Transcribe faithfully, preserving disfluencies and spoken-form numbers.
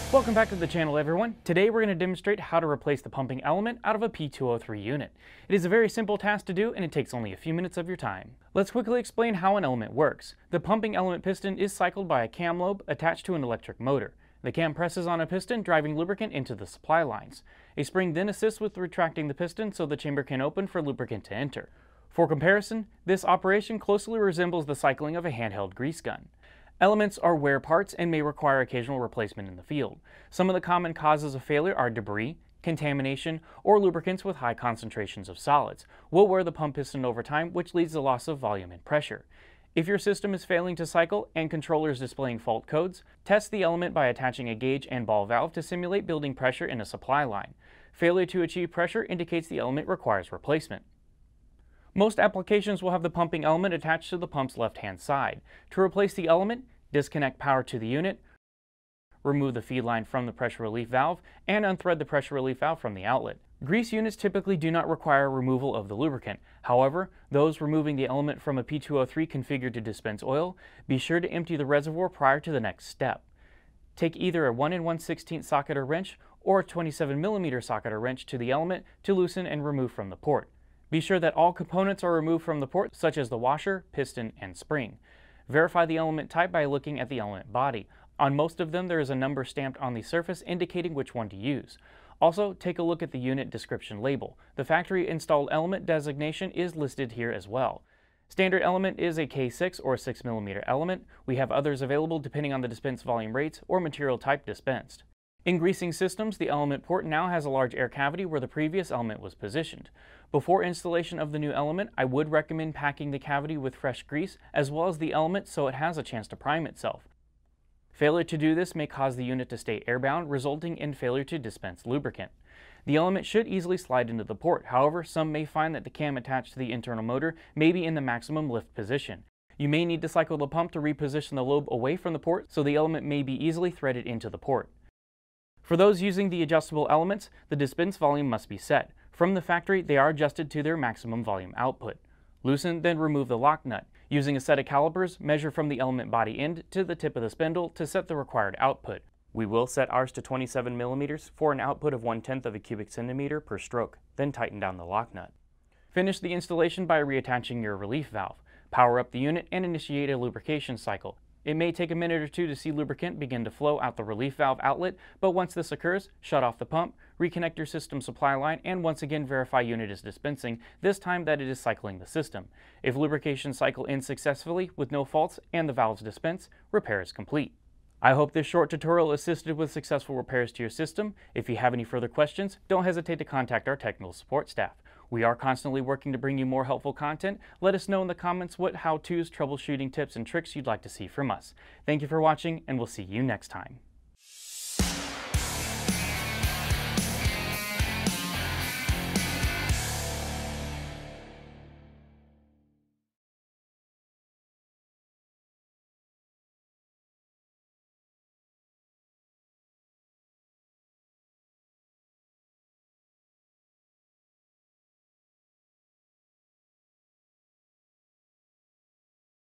Welcome back to the channel, everyone. Today we're going to demonstrate how to replace the pumping element out of a P two oh three unit. It is a very simple task to do and it takes only a few minutes of your time. Let's quickly explain how an element works. The pumping element piston is cycled by a cam lobe attached to an electric motor. The cam presses on a piston, driving lubricant into the supply lines. A spring then assists with retracting the piston so the chamber can open for lubricant to enter. For comparison, this operation closely resembles the cycling of a handheld grease gun. Elements are wear parts and may require occasional replacement in the field. Some of the common causes of failure are debris, contamination, or lubricants with high concentrations of solids will wear the pump piston over time, which leads to loss of volume and pressure. If your system is failing to cycle and controller is displaying fault codes, test the element by attaching a gauge and ball valve to simulate building pressure in a supply line. Failure to achieve pressure indicates the element requires replacement. Most applications will have the pumping element attached to the pump's left-hand side. To replace the element, disconnect power to the unit, remove the feed line from the pressure relief valve, and unthread the pressure relief valve from the outlet. Grease units typically do not require removal of the lubricant. However, those removing the element from a P two oh three configured to dispense oil, be sure to empty the reservoir prior to the next step. Take either a one and one sixteenth socket or wrench or a twenty-seven millimeter socket or wrench to the element to loosen and remove from the port. Be sure that all components are removed from the port, such as the washer, piston, and spring. Verify the element type by looking at the element body. On most of them, there is a number stamped on the surface indicating which one to use. Also, take a look at the unit description label. The factory installed element designation is listed here as well. Standard element is a K six or six millimeter element. We have others available depending on the dispense volume rates or material type dispensed. In greasing systems, the element port now has a large air cavity where the previous element was positioned. Before installation of the new element, I would recommend packing the cavity with fresh grease as well as the element so it has a chance to prime itself. Failure to do this may cause the unit to stay airbound, resulting in failure to dispense lubricant. The element should easily slide into the port. However, some may find that the cam attached to the internal motor may be in the maximum lift position. You may need to cycle the pump to reposition the lobe away from the port so the element may be easily threaded into the port. For those using the adjustable elements, the dispense volume must be set. From the factory, they are adjusted to their maximum volume output. Loosen, then remove the lock nut. Using a set of calipers, measure from the element body end to the tip of the spindle to set the required output. We will set ours to twenty-seven millimeters for an output of one tenth of a cubic centimeter per stroke, then tighten down the lock nut. Finish the installation by reattaching your relief valve. Power up the unit and initiate a lubrication cycle. It may take a minute or two to see lubricant begin to flow out the relief valve outlet, but once this occurs, shut off the pump, reconnect your system supply line, and once again verify unit is dispensing, this time that it is cycling the system. If lubrication cycle ends successfully with no faults and the valves dispense, repair is complete. I hope this short tutorial assisted with successful repairs to your system. If you have any further questions, don't hesitate to contact our technical support staff. We are constantly working to bring you more helpful content. Let us know in the comments what how-tos, troubleshooting tips, and tricks you'd like to see from us. Thank you for watching, and we'll see you next time.